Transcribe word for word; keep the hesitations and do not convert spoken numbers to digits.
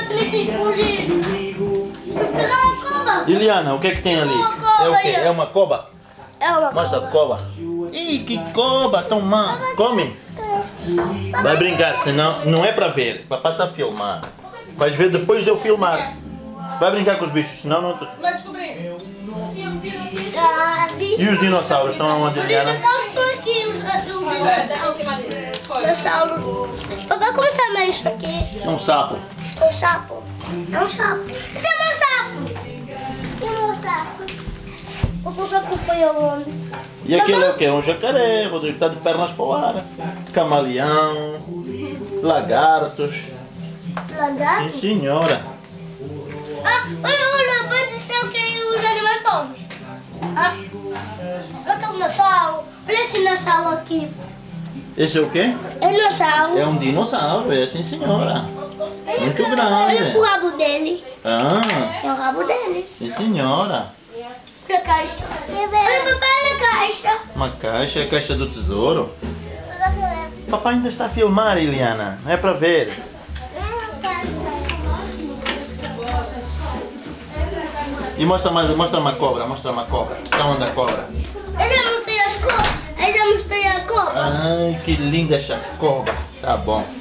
também tem que fugir. Pegar uma cobra. Liliana, o que é que tem ali? É o quê? É uma cobra? É uma Mostra a cobra. Ih, que cobra tão má. Come. Vai brincar, senão não é para ver. Papai está a filmar. Vais ver depois de eu filmar. Vai brincar com os bichos, senão não... Vai descobrir. E os dinossauros estão aonde, Os Liliana? dinossauros estão aqui. Os dinossauros. Papai, como chama isso aqui? É um sapo. É um sapo. É um sapo. Isso é um sapo. E um sapo. O sapo foi aonde? E aquele é o quê? É um jacaré, Rodrigo, está de pernas para o ar. Camaleão, lagartos. Lagarto? Sim, senhora. Ah, olha, olha, vai dizer o que os animais todos. Ah, olha o dinossauro. Olha esse dinossauro aqui. Esse é o quê? É um dinossauro. É um dinossauro, é sim, senhora. Muito Olha o grande. rabo dele. Ah, É o rabo dele. sim, senhora. Olha a caixa. Olha, papai, olha a caixa. Uma caixa, é a caixa do tesouro. Papai ainda está a filmar, Liliana. Não é para ver. E mostra mais, mostra uma cobra, mostra uma cobra. Está onde a cobra? Eu já mostrei as cores. Eu já mostrei a cobra. Ai, que linda essa cobra. Tá bom.